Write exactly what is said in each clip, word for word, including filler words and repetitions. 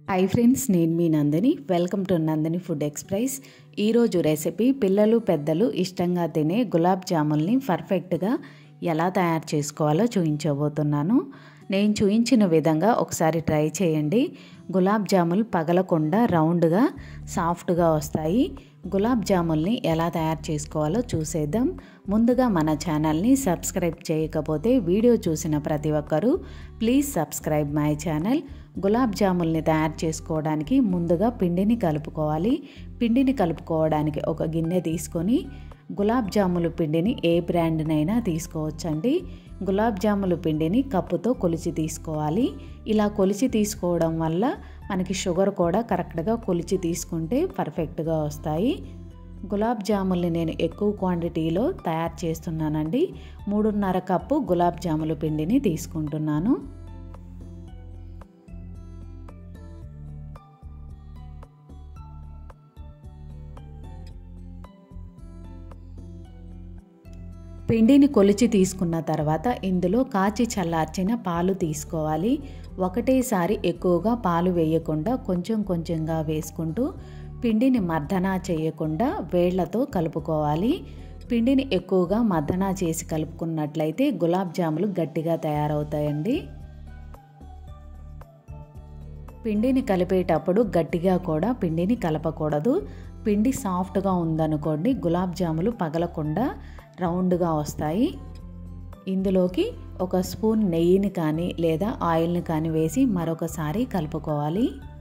High friends, నేను మీ Nandini. Welcome to Nandini food express. ఈరోజు రెసిపీ పిల్లలు పెద్దలు ఇష్టంగా తినే గులాబ్ జాముల్ని పర్ఫెక్ట్గా ఎలా తయారు చేసుకోవాలో చూపించబోతున్నాను. నేను చూపించిన విధంగా ఒకసారి ట్రై చేయండి. గులాబ్ జాములు పగలకుండా రౌండ్గా సాఫ్ట్గా వస్తాయి. గులాబ్ జాముల్ని ఎలా తయారు చేసుకోవాలో చూసేద్దాం. ముందుగా మన ఛానల్ని సబ్స్క్రైబ్ చేయకపోతే వీడియో చూసిన ప్రతి ఒక్కరూ please subscribe my channel. Gulab జాముల్ని తయారు చేసుకోవడానికి ముందుగా పిండిని కలుపుకోవాలి. పిండిని కలుపుకోవడానికి ఒక గిన్నె తీసుకొని గులాబ్ జాములు పిండిని ఏ బ్రాండ్నైనా తీసుకోవచ్చండి. గులాబ్ జాములు పిండిని కప్పుతో కొలిచి తీసుకోవాలి. ఇలా కొలిచి తీసుకోవడం వల్ల మనకి షుగర్ కూడా కరెక్ట్గా కొలిచి తీసుకుంటే పర్ఫెక్ట్గా వస్తాయి. గులాబ్ జాముల్ని నేను ఎక్కువ క్వాంటిటీలో తయారు చేస్తున్నానండి. మూడున్నర కప్పు గులాబ్ జాములు పిండిని తీసుకుంటున్నాను. పిండిని కొలిచి తీసుకున్న తర్వాత ఇందులో కాచి చల్లార్చిన పాలు తీసుకోవాలి. ఒకటేసారి ఎక్కువగా పాలు వేయకుండా కొంచెం కొంచెంగా వేసుకుంటూ పిండిని మర్దనా చేయకుండా వేళ్లతో కలుపుకోవాలి. పిండిని ఎక్కువగా మర్దనా చేసి కలుపుకున్నట్లయితే గులాబ్ జాములు గట్టిగా తయారవుతాయండి. పిండిని కలిపేటప్పుడు గట్టిగా కూడా పిండిని కలపకూడదు. పిండి సాఫ్ట్గా ఉందనుకోండి, గులాబ్ జాములు పగలకుండా రౌండ్గా వస్తాయి. ఇందులోకి ఒక స్పూన్ నెయ్యిని కానీ లేదా ఆయిల్ని కానీ వేసి మరొకసారి కలుపుకోవాలి.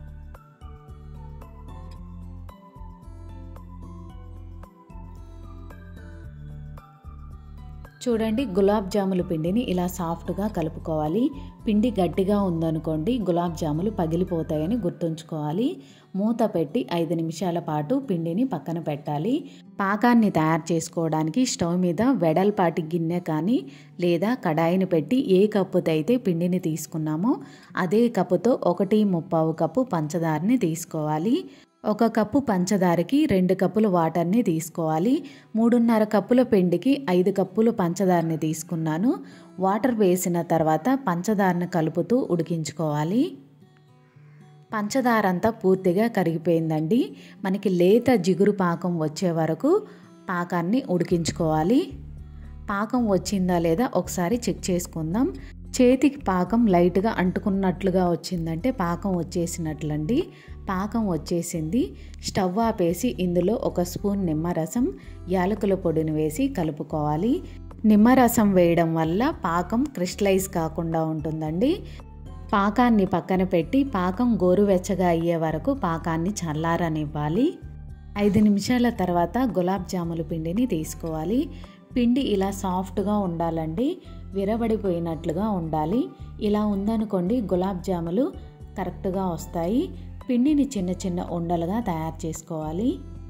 చూడండి, గులాబ్ జాములు పిండిని ఇలా సాఫ్ట్గా కలుపుకోవాలి. పిండి గట్టిగా ఉందనుకోండి, గులాబ్ జాములు పగిలిపోతాయని గుర్తుంచుకోవాలి. మూత పెట్టి ఐదు నిమిషాల పాటు పిండిని పక్కన పెట్టాలి. పాకాన్ని తయారు చేసుకోవడానికి స్టవ్ మీద వెడల్పాటి గిన్నె కానీ లేదా కడాయిని పెట్టి ఏ కప్పుతో అయితే పిండిని తీసుకున్నామో అదే కప్పుతో ఒకటి ముప్పావు కప్పు పంచదారని తీసుకోవాలి. ఒక కప్పు పంచదారకి రెండు కప్పుల వాటర్ని తీసుకోవాలి. మూడున్నర కప్పుల పిండికి ఐదు కప్పులు పంచదారని తీసుకున్నాను. వాటర్ వేసిన తర్వాత పంచదారని కలుపుతూ ఉడికించుకోవాలి. పంచదార అంతా పూర్తిగా కరిగిపోయిందండి. మనకి లేత జిగురు పాకం వచ్చే వరకు పాకాన్ని ఉడికించుకోవాలి. పాకం వచ్చిందా లేదా ఒకసారి చెక్ చేసుకుందాం. చేతికి పాకం లైట్గా అంటుకున్నట్లుగా వచ్చిందంటే పాకం వచ్చేసినట్లండి. పాకం వచ్చేసింది. స్టవ్ ఆపేసి ఇందులో ఒక స్పూన్ నిమ్మరసం, యాలకుల పొడిని వేసి కలుపుకోవాలి. నిమ్మరసం వేయడం వల్ల పాకం క్రిస్టలైజ్ కాకుండా ఉంటుందండి. పాకాన్ని పక్కన పెట్టి పాకం గోరువెచ్చగా అయ్యే వరకు పాకాన్ని చల్లారనివ్వాలి. ఐదు నిమిషాల తర్వాత గులాబ్ జాముల పిండిని తీసుకోవాలి. పిండి ఇలా సాఫ్ట్గా ఉండాలండి, విరబడిపోయినట్లుగా ఉండాలి. ఇలా ఉందనుకోండి, గులాబ్ జాములు కరెక్ట్గా వస్తాయి. పిండిని చిన్న చిన్న ఉండలుగా తయారు చేసుకోవాలి.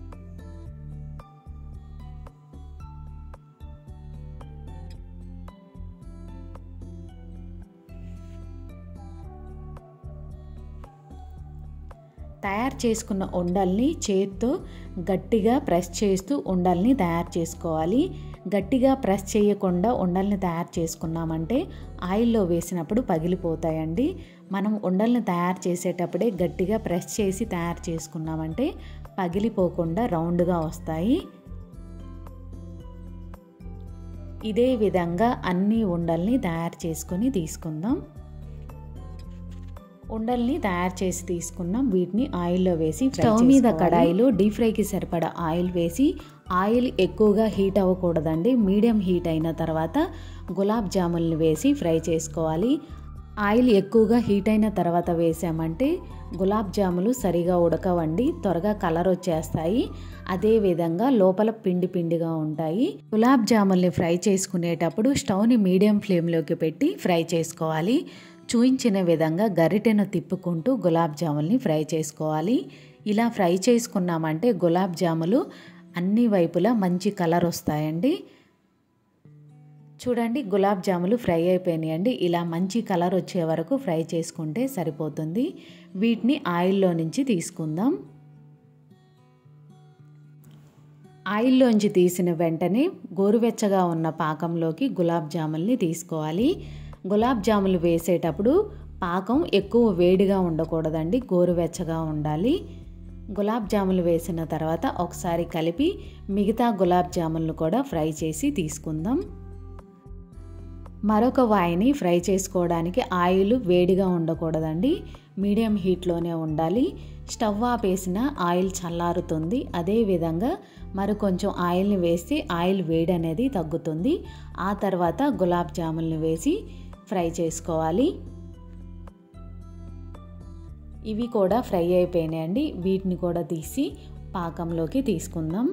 తయారు చేసుకున్న ఉండల్ని చేత్తో గట్టిగా ప్రెస్ చేస్తూ ఉండల్ని తయారు చేసుకోవాలి. గట్టిగా ప్రెస్ చేయకుండా ఉండల్ని తయారు చేసుకున్నామంటే ఆయిల్లో వేసినప్పుడు పగిలిపోతాయండి. మనం ఉండల్ని తయారు చేసేటప్పుడే గట్టిగా ప్రెస్ చేసి తయారు చేసుకున్నామంటే పగిలిపోకుండా రౌండ్గా వస్తాయి. ఇదే విధంగా అన్ని ఉండల్ని తయారు చేసుకొని తీసుకుందాం. ఉండల్ని తయారు చేసి తీసుకున్నాం. వీటిని ఆయిల్లో వేసి స్టవ్ మీద కడాయిలో డీప్ ఫ్రైకి సరిపడా ఆయిల్ వేసి, ఆయిల్ ఎక్కువగా హీట్ అవ్వకూడదండి. మీడియం హీట్ అయిన తర్వాత గులాబ్ జాముల్ని వేసి ఫ్రై చేసుకోవాలి. ఆయిల్ ఎక్కువగా హీట్ అయిన తర్వాత వేసామంటే గులాబ్ జాములు సరిగా ఉడకవండి, త్వరగా కలర్ వచ్చేస్తాయి. అదేవిధంగా లోపల పిండి పిండిగా ఉంటాయి. గులాబ్ జాముల్ని ఫ్రై చేసుకునేటప్పుడు స్టవ్ని మీడియం ఫ్లేమ్లోకి పెట్టి ఫ్రై చేసుకోవాలి. చూయించిన విధంగా గరిటెను తిప్పుకుంటూ గులాబ్ జాముల్ని ఫ్రై చేసుకోవాలి. ఇలా ఫ్రై చేసుకున్నామంటే గులాబ్ జాములు అన్ని వైపులా మంచి కలర్ వస్తాయండి. చూడండి, గులాబ్ జాములు ఫ్రై అయిపోయినాయండి. ఇలా మంచి కలర్ వచ్చే వరకు ఫ్రై చేసుకుంటే సరిపోతుంది. వీటిని ఆయిల్లో నుంచి తీసుకుందాం. ఆయిల్లోంచి తీసిన వెంటనే గోరువెచ్చగా ఉన్న పాకంలోకి గులాబ్ జాముల్ని తీసుకోవాలి. గులాబ్ జాములు వేసేటప్పుడు పాకం ఎక్కువ వేడిగా ఉండకూడదండి, గోరువెచ్చగా ఉండాలి. గులాబ్ జాములు వేసిన తర్వాత ఒకసారి కలిపి మిగతా గులాబ్ జాములను కూడా ఫ్రై చేసి తీసుకుందాం. మరొక వాయిని ఫ్రై చేసుకోవడానికి ఆయిల్ వేడిగా ఉండకూడదండి, మీడియం హీట్లోనే ఉండాలి. స్టవ్ ఆపేసిన ఆయిల్ చల్లారుతుంది. అదేవిధంగా మరి కొంచెం ఆయిల్ని వేస్తే ఆయిల్ వేడి అనేది తగ్గుతుంది. ఆ తర్వాత గులాబ్ జాములను వేసి ఫ్రై చేసుకోవాలి. ఇవి కూడా ఫ్రై అయిపోయినాయండి. వీటిని కూడా తీసి పాకంలోకి తీసుకుందాం.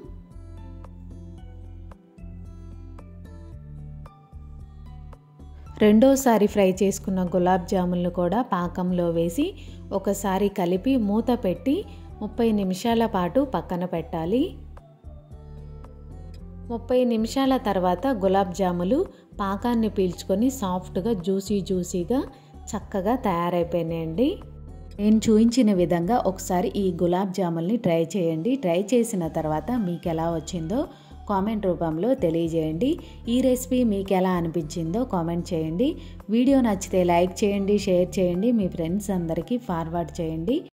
రెండోసారి ఫ్రై చేసుకున్న గులాబ్ జాములను కూడా పాకంలో వేసి ఒకసారి కలిపి మూత పెట్టి ముప్పై నిమిషాల పాటు పక్కన పెట్టాలి. ముప్పై నిమిషాల తర్వాత గులాబ్ జాములు పాకాన్ని పీల్చుకొని సాఫ్ట్గా జ్యూసీ జ్యూసీగా చక్కగా తయారైపోయినాయండి. నేను చూపించిన విధంగా ఒకసారి ఈ గులాబ్ జాముల్ని ట్రై చేయండి. ట్రై చేసిన తర్వాత మీకు ఎలా వచ్చిందో కామెంట్ రూపంలో తెలియజేయండి. ఈ రెసిపీ మీకు ఎలా అనిపించిందో కామెంట్ చేయండి. వీడియో నచ్చితే లైక్ చేయండి, షేర్ చేయండి, మీ ఫ్రెండ్స్ అందరికీ ఫార్వర్డ్ చేయండి.